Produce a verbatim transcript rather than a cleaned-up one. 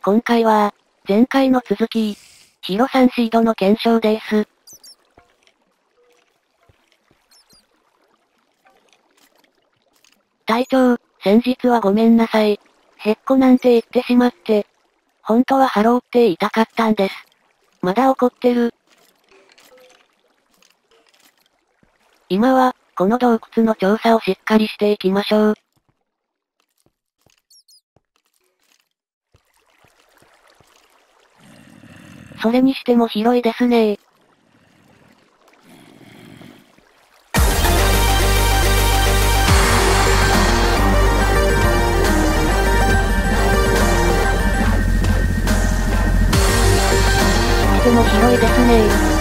今回は、前回の続き、ヒロさんシードの検証です。隊長、先日はごめんなさい。へっこなんて言ってしまって。本当はハローって言いたかったんです。まだ怒ってる。今は、この洞窟の調査をしっかりしていきましょう。それにしても広いですね。とても広いですね。